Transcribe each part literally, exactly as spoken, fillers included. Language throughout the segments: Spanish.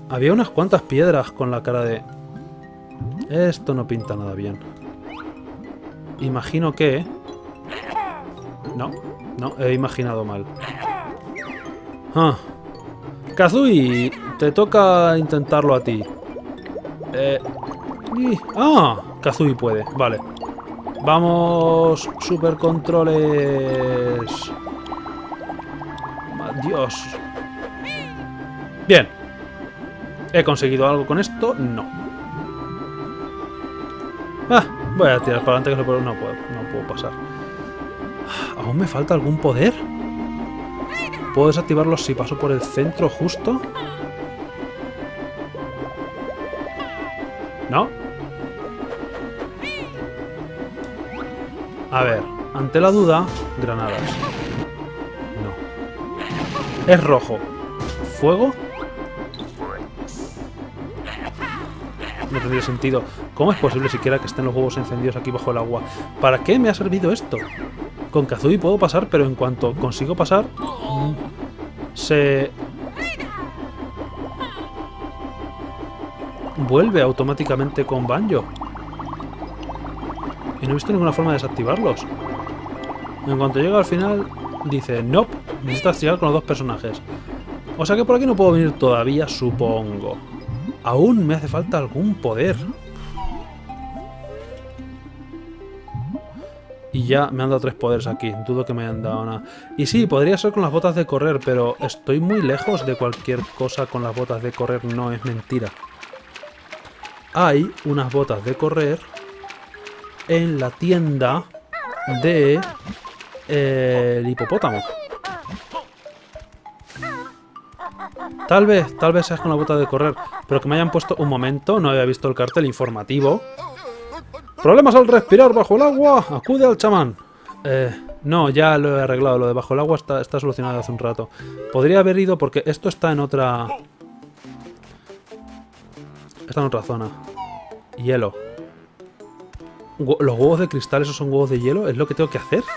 Había unas cuantas piedras con la cara de... Esto no pinta nada bien. Imagino que... No, no, he imaginado mal. Ah. Kazooie, te toca intentarlo a ti. Eh... y- ¡Ah! Kazooie puede, vale. Vamos, super controles. Dios. Bien. ¿He conseguido algo con esto? No. Ah, voy a tirar para adelante que no puedo, no puedo, no puedo pasar. ¿Aún me falta algún poder? ¿Puedo desactivarlos si paso por el centro justo? ¿No? A ver, ante la duda, granadas. No. Es rojo. ¿Fuego? No tendría sentido. ¿Cómo es posible siquiera que estén los huevos encendidos aquí bajo el agua? ¿Para qué me ha servido esto? Con Kazooie puedo pasar, pero en cuanto consigo pasar... Se... vuelve automáticamente con Banjo. Y no he visto ninguna forma de desactivarlos. En cuanto llega al final, dice, nope, necesitas llegar con los dos personajes. O sea que por aquí no puedo venir todavía, supongo. Aún me hace falta algún poder. Y ya me han dado tres poderes aquí. Dudo que me hayan dado nada. Y sí, podría ser con las botas de correr, pero estoy muy lejos de cualquier cosa con las botas de correr. No es mentira. Hay unas botas de correr en la tienda de eh, el hipopótamo. Tal vez, tal vez seas con la bota de correr, pero que me hayan puesto un momento, no había visto el cartel informativo. ¿Problemas al respirar bajo el agua? Acude al chamán. Eh, no, ya lo he arreglado, lo de bajo el agua está, está solucionado hace un rato. Podría haber ido porque esto está en otra... Está en otra zona. Hielo. ¿Los huevos de cristal, esos son huevos de hielo? ¿Es lo que tengo que hacer?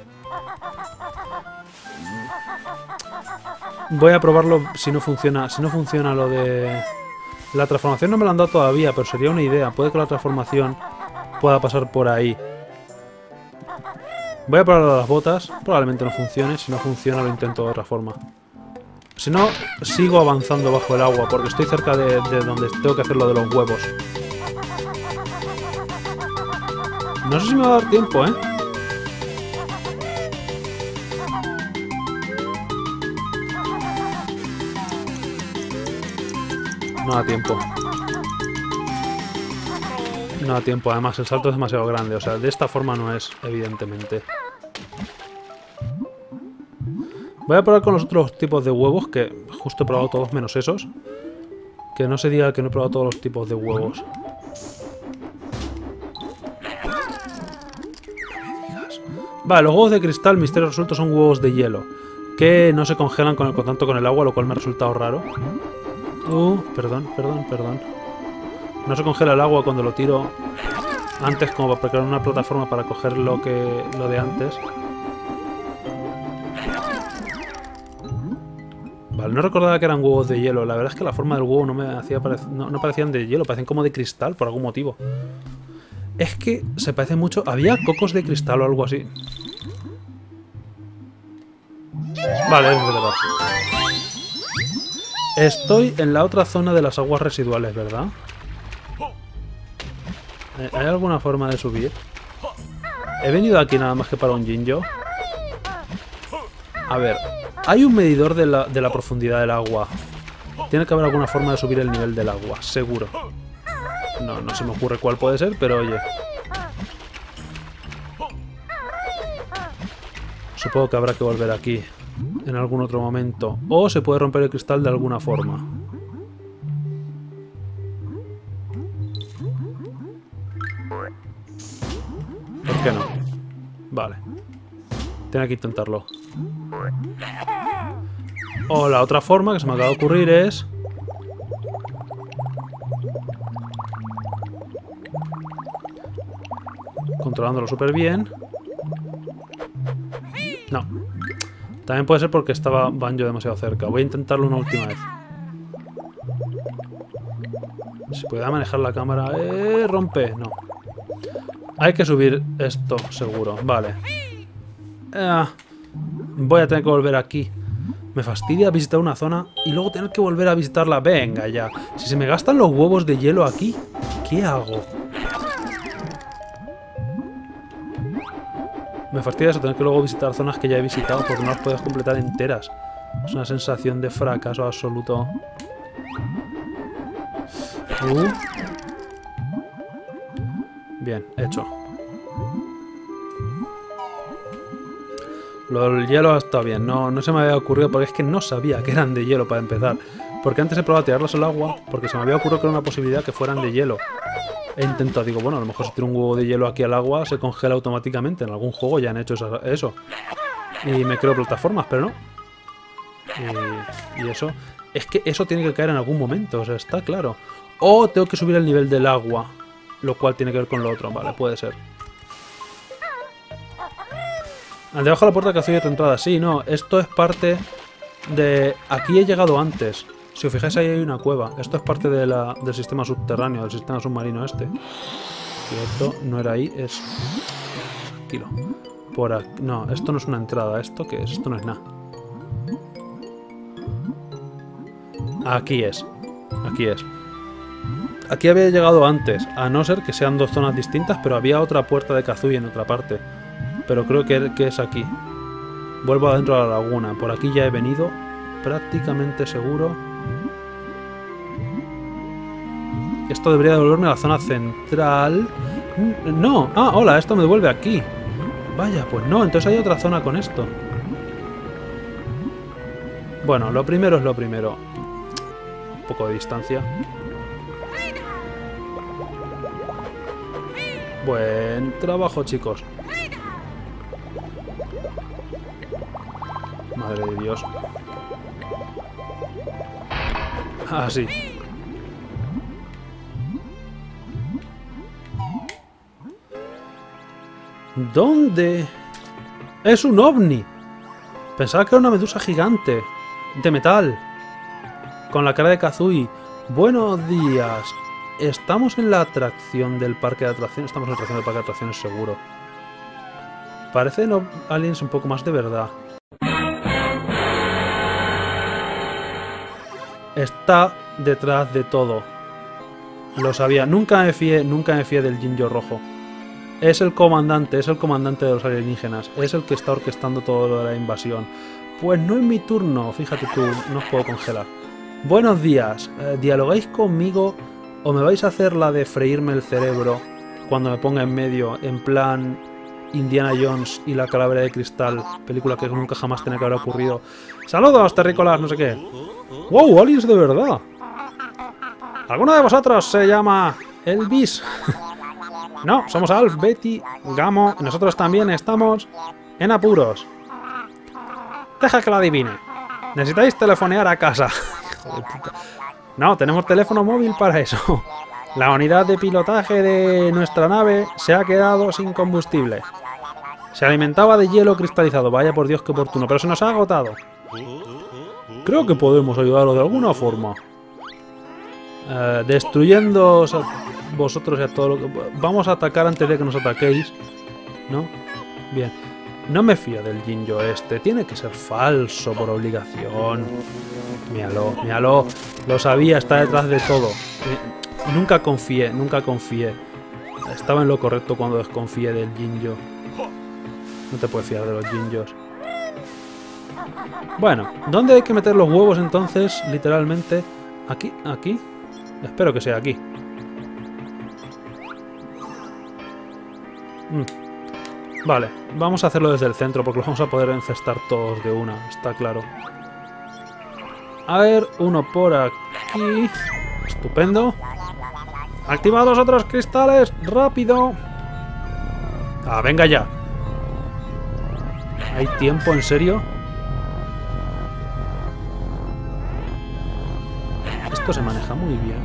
Voy a probarlo si no funciona. Si no funciona lo de... La transformación no me la han dado todavía, pero sería una idea. Puede que la transformación pueda pasar por ahí. Voy a probar las botas. Probablemente no funcione. Si no funciona lo intento de otra forma. Si no, sigo avanzando bajo el agua porque estoy cerca de, de donde tengo que hacer lo de los huevos. No sé si me va a dar tiempo, ¿eh? No da tiempo. No da tiempo, además el salto es demasiado grande. O sea, de esta forma no es, evidentemente. Voy a probar con los otros tipos de huevos, que justo he probado todos menos esos. Que no se diga que no he probado todos los tipos de huevos. Vale, los huevos de cristal, misterio resuelto, son huevos de hielo. Que no se congelan con el contacto con el agua, lo cual me ha resultado raro. Uh, perdón, perdón, perdón. No se congela el agua cuando lo tiro antes, como para crear una plataforma para coger lo que lo de antes. Vale, no recordaba que eran huevos de hielo. La verdad es que la forma del huevo no me hacía parec- no, no parecían de hielo, parecen como de cristal por algún motivo. Es que se parece mucho. Había cocos de cristal o algo así. Vale, es verdad. Estoy en la otra zona de las aguas residuales, ¿verdad? ¿Hay alguna forma de subir? He venido aquí nada más que para un Jinjo. A ver, hay un medidor de la, de la profundidad del agua. Tiene que haber alguna forma de subir el nivel del agua, seguro. No, no se me ocurre cuál puede ser, pero oye. Supongo que habrá que volver aquí en algún otro momento. O se puede romper el cristal de alguna forma. ¿Por qué no? Vale. Tiene que intentarlo. O la otra forma que se me acaba de ocurrir es... controlándolo súper bien. No. También puede ser porque estaba Banjo demasiado cerca. Voy a intentarlo una última vez. Si pudiera manejar la cámara... ¡Eh! Rompe. No. Hay que subir esto, seguro. Vale. Eh, voy a tener que volver aquí. Me fastidia visitar una zona y luego tener que volver a visitarla. Venga ya. Si se me gastan los huevos de hielo aquí, ¿qué hago? Me fastidia eso, tener que luego visitar zonas que ya he visitado porque no las puedes completar enteras. Es una sensación de fracaso absoluto. Uh. Bien, hecho. Lo del hielo está bien, no, no se me había ocurrido porque es que no sabía que eran de hielo para empezar. Porque antes he probado a tirarlos al agua porque se me había ocurrido que era una posibilidad que fueran de hielo. He intentado, digo, bueno, a lo mejor si tiro un huevo de hielo aquí al agua se congela automáticamente. En algún juego ya han hecho eso. Y me creo plataformas, pero no. Y, y eso... Es que eso tiene que caer en algún momento, o sea, está claro. O tengo que subir el nivel del agua, lo cual tiene que ver con lo otro, vale, puede ser. Debajo de la puerta que hacía otra entrada, sí, no, esto es parte de... Aquí he llegado antes. Si os fijáis ahí hay una cueva. Esto es parte de la, del sistema subterráneo, del sistema submarino este. Cierto, no era ahí, es... Tranquilo. Por aquí... No, esto no es una entrada, ¿esto qué es? Esto no es nada. Aquí es. Aquí es. Aquí había llegado antes, a no ser que sean dos zonas distintas, pero había otra puerta de Kazooie en otra parte. Pero creo que, que es aquí. Vuelvo adentro de la laguna. Por aquí ya he venido, prácticamente seguro. Esto debería devolverme a la zona central. No, ah, hola, esto me devuelve aquí. Vaya, pues no, entonces hay otra zona con esto. Bueno, lo primero es lo primero. Un poco de distancia. Buen trabajo, chicos. Madre de Dios. Ah, sí. ¿Dónde? ¡Es un ovni! Pensaba que era una medusa gigante. De metal. Con la cara de Kazooie. Buenos días. Estamos en la atracción del parque de atracciones. Estamos en la atracción del parque de atracciones, seguro. Parecen aliens un poco más de verdad. Está detrás de todo. Lo sabía. Nunca me fié, nunca me fié del Jinjo rojo. Es el comandante, es el comandante de los alienígenas. Es el que está orquestando todo lo de la invasión. Pues no es mi turno. Fíjate tú, no os puedo congelar. Buenos días. Eh, ¿Dialogáis conmigo o me vais a hacer la de freírme el cerebro cuando me ponga en medio, en plan Indiana Jones y la calavera de cristal? Película que nunca jamás tenía que haber ocurrido. ¡Saludos, terrícolas! No sé qué. ¡Wow! ¡Aliens de verdad! ¿Alguno de vosotros se llama Elvis? No, somos Alf, Betty, Gamo, y nosotros también estamos en apuros. Deja que lo adivine. Necesitáis telefonear a casa. Hijo de puta. No, tenemos teléfono móvil para eso. La unidad de pilotaje de nuestra nave se ha quedado sin combustible. Se alimentaba de hielo cristalizado. Vaya por Dios, qué oportuno. Pero se nos ha agotado. Creo que podemos ayudaros de alguna forma. Uh, destruyendo vosotros y a todo lo que... Vamos a atacar antes de que nos ataquéis. ¿No? Bien. No me fío del Jinjo este. Tiene que ser falso por obligación. Míralo, míralo. Lo sabía, está detrás de todo. Eh, nunca confié, nunca confié. Estaba en lo correcto cuando desconfié del Jinjo. No te puedes fiar de los Jinjos. Bueno, ¿dónde hay que meter los huevos entonces? Literalmente. ¿Aquí? ¿Aquí? Espero que sea aquí. Mm. Vale, vamos a hacerlo desde el centro porque los vamos a poder encestar todos de una, está claro. A ver, uno por aquí. Estupendo. ¡Activa los otros cristales! ¡Rápido! ¡Ah, venga ya! ¿Hay tiempo, en serio? Esto se maneja muy bien.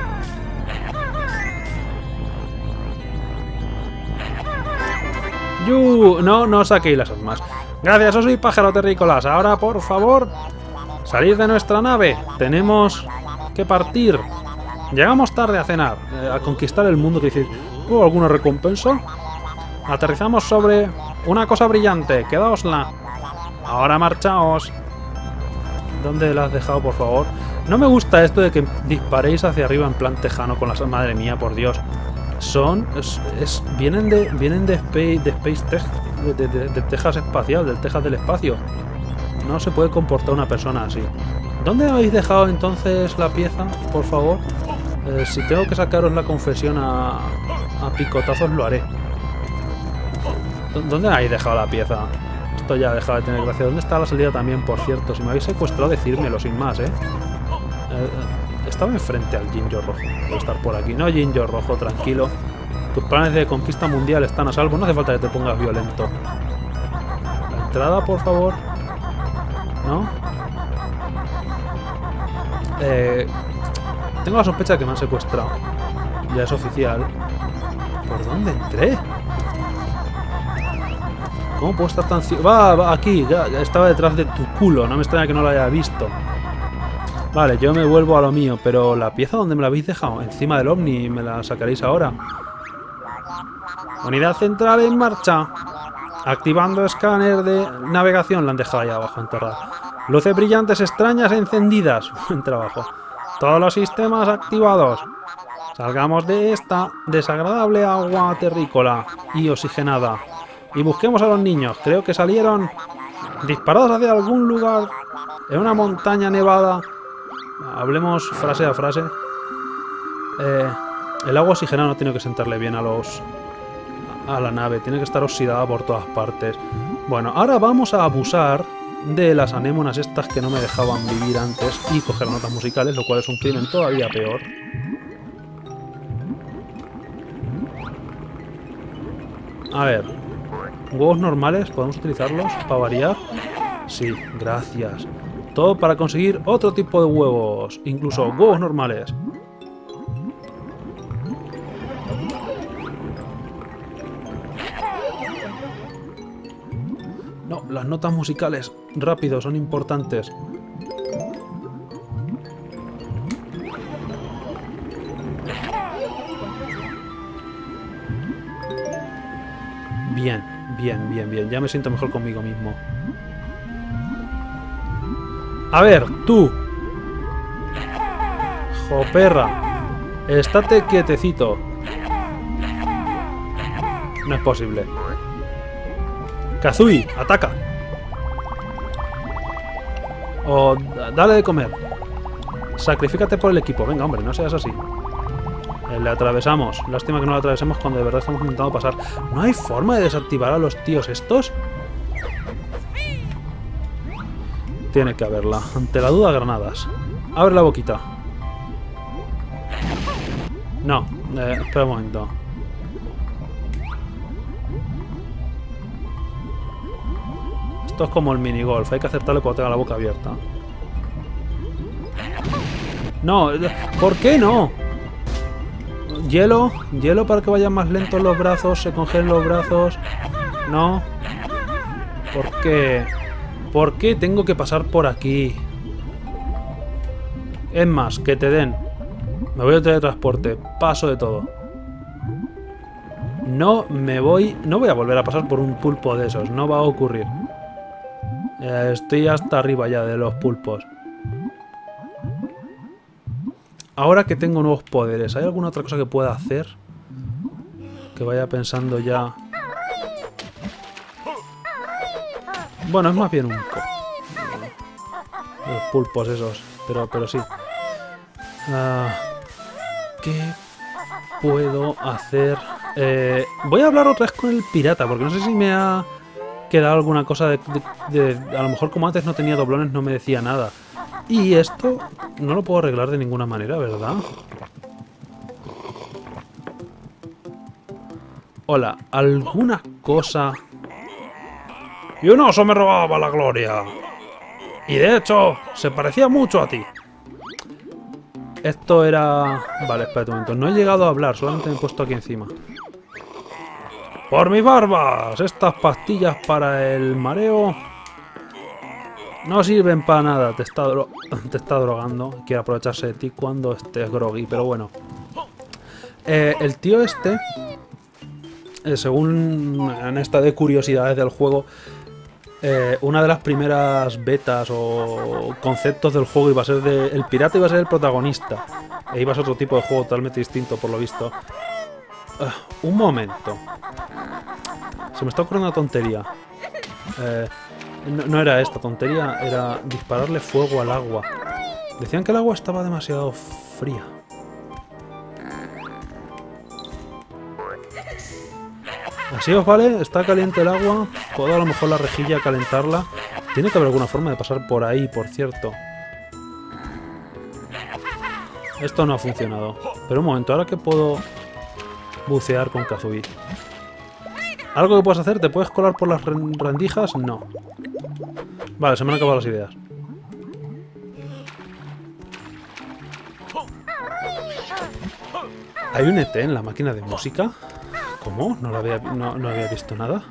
¡Yu! No, no saquéis las armas. Gracias, yo soy pájaro terrícolas. Ahora, por favor, salid de nuestra nave. Tenemos que partir. Llegamos tarde a cenar, eh, a conquistar el mundo, que decir, ¿hubo alguna recompensa? Aterrizamos sobre una cosa brillante, quedaosla. Ahora marchaos. ¿Dónde la has dejado, por favor? No me gusta esto de que disparéis hacia arriba en plan tejano con las... Madre mía, por Dios. Son... Es, es, vienen de vienen de Space, de Space Tech, de, de, de, de Texas espacial, del Texas del espacio. No se puede comportar una persona así. ¿Dónde habéis dejado entonces la pieza, por favor? Eh, si tengo que sacaros la confesión a, a picotazos, lo haré. ¿Dónde habéis dejado la pieza? Esto ya ha dejado de tener gracia. ¿Dónde está la salida también, por cierto? Si me habéis secuestrado, decírmelo sin más, ¿eh? eh estaba enfrente al Jinjo rojo. Puede estar por aquí. No, Jinjo rojo, tranquilo. Tus planes de conquista mundial están a salvo. No hace falta que te pongas violento. La entrada, por favor. ¿No? Eh, tengo la sospecha de que me han secuestrado. Ya es oficial. ¿Por dónde entré? ¿Cómo puedo estar tan ciego? Va, va, aquí, ya, ya estaba detrás de tu culo. No me extraña que no lo haya visto. Vale, yo me vuelvo a lo mío, pero la pieza donde me la habéis dejado, encima del ovni, ¿me la sacaréis ahora? Unidad central en marcha. Activando escáner de navegación. La han dejado ahí abajo enterrada. Luces brillantes extrañas encendidas. Buen trabajo. Todos los sistemas activados. Salgamos de esta desagradable agua terrícola y oxigenada. Y busquemos a los niños. Creo que salieron disparados hacia algún lugar en una montaña nevada. Hablemos frase a frase. Eh, el agua oxigenada no tiene que sentarle bien a los a la nave. Tiene que estar oxidada por todas partes. Bueno, ahora vamos a abusar de las anémonas estas que no me dejaban vivir antes y coger notas musicales, lo cual es un crimen todavía peor. A ver, huevos normales, ¿podemos utilizarlos para variar? Sí, gracias. Todo para conseguir otro tipo de huevos, incluso huevos normales. No, las notas musicales, rápido, son importantes. Bien, bien, bien, bien. Ya me siento mejor conmigo mismo. A ver, tú. Joperra. Estate quietecito. No es posible. Kazui, ataca. O dale de comer. Sacrifícate por el equipo. Venga, hombre, no seas así. Eh, le atravesamos. Lástima que no lo atravesemos cuando de verdad estamos intentando pasar. ¿No hay forma de desactivar a los tíos estos? Tiene que haberla. Ante la duda, granadas. Abre la boquita. No. Eh, espera un momento. Esto es como el minigolf. Hay que acertarle cuando tenga la boca abierta. No. ¿Por qué no? Hielo. Hielo para que vayan más lentos los brazos. Se congelen los brazos. No. ¿Por qué? ¿Por qué tengo que pasar por aquí? Es más, que te den. Me voy a teletransporte. Paso de todo. No me voy... No voy a volver a pasar por un pulpo de esos. No va a ocurrir. Eh, estoy hasta arriba ya de los pulpos. Ahora que tengo nuevos poderes, ¿hay alguna otra cosa que pueda hacer? Que vaya pensando ya... Bueno, es más bien un... Los pulpos esos. Pero, pero sí. Uh, ¿Qué puedo hacer? Eh, voy a hablar otra vez con el pirata, porque no sé si me ha quedado alguna cosa de, de, de... A lo mejor como antes no tenía doblones, no me decía nada. Y esto no lo puedo arreglar de ninguna manera, ¿verdad? Hola, ¿alguna cosa...? Y un oso me robaba la gloria. Y de hecho, se parecía mucho a ti. Esto era... Vale, espera un momento. No he llegado a hablar, solamente me he puesto aquí encima. ¡Por mis barbas! Estas pastillas para el mareo No sirven para nada, te está, dro te está drogando. Quiere aprovecharse de ti cuando estés groggy, pero bueno. Eh, el tío este, eh, según en esta de curiosidades del juego, eh, una de las primeras betas o conceptos del juego iba a ser de... El pirata iba a ser el protagonista. E iba a ser otro tipo de juego totalmente distinto, por lo visto. Uh, un momento. Se me está ocurriendo una tontería. Eh... No, no era esta tontería, era dispararle fuego al agua. Decían que el agua estaba demasiado fría. ¿Así os vale? ¿Está caliente el agua? ¿Puedo a lo mejor la rejilla calentarla? Tiene que haber alguna forma de pasar por ahí, por cierto. Esto no ha funcionado. Pero un momento, ¿ahora que puedo bucear con Kazooie? ¿Algo que puedes hacer? ¿Te puedes colar por las rendijas? No. Vale, se me han acabado las ideas. ¿Hay un E T en la máquina de música? ¿Cómo? No, lo había, no, no había visto nada.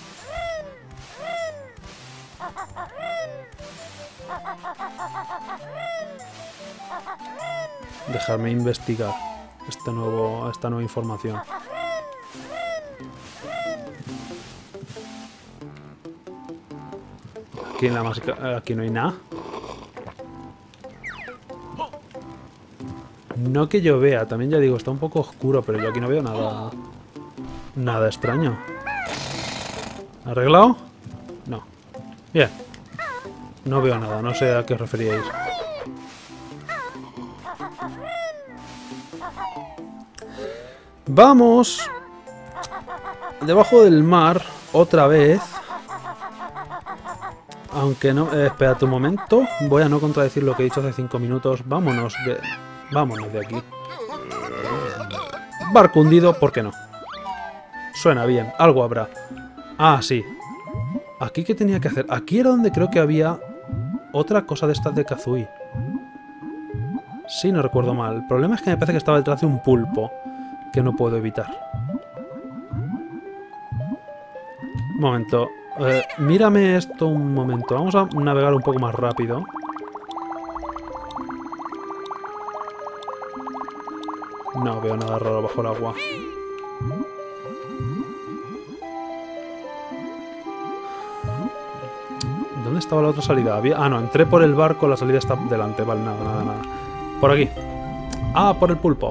Dejarme investigar este nuevo, esta nueva información. Aquí en la música, aquí no hay nada. No que yo vea, también ya digo, está un poco oscuro, pero yo aquí no veo nada. Nada extraño. ¿Arreglado? No. Bien. No veo nada, no sé a qué os referíais. Vamos. Debajo del mar, otra vez. Aunque no... Eh, espérate un momento. Voy a no contradecir lo que he dicho hace cinco minutos. Vámonos de... Vámonos de aquí. Barco hundido, ¿por qué no? Suena bien, algo habrá. Ah, sí. ¿Aquí qué tenía que hacer? Aquí era donde creo que había otra cosa de estas de Kazooie. Sí, no recuerdo mal. El problema es que me parece que estaba detrás de un pulpo que no puedo evitar. Un momento. Eh, mírame esto un momento. Vamos a navegar un poco más rápido. No veo nada raro bajo el agua. ¿Dónde estaba la otra salida? Había... Ah, no, entré por el barco, la salida está delante. Vale, nada, nada, nada. Por aquí. Ah, por el pulpo.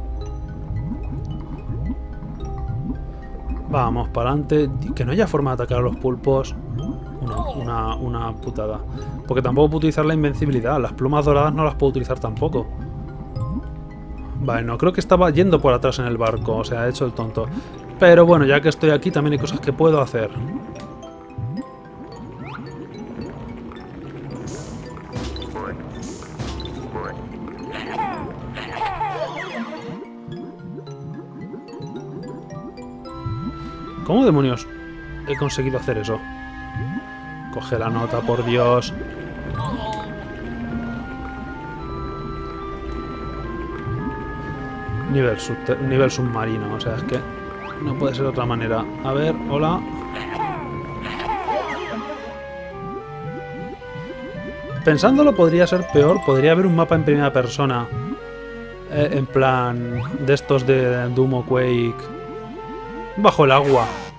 Vamos, para adelante. Que no haya forma de atacar a los pulpos. Una, una, una putada. Porque tampoco puedo utilizar la invencibilidad. Las plumas doradas no las puedo utilizar tampoco. Vale, no, creo que estaba yendo por atrás en el barco. O sea, he hecho el tonto. Pero bueno, ya que estoy aquí también hay cosas que puedo hacer. ¿Cómo demonios he conseguido hacer eso? Coge la nota, por Dios. Nivel, sub nivel submarino, o sea, es que no puede ser de otra manera. A ver, hola. Pensándolo podría ser peor, podría haber un mapa en primera persona. Eh, en plan, de estos de Doom o Quake. Bajo el agua.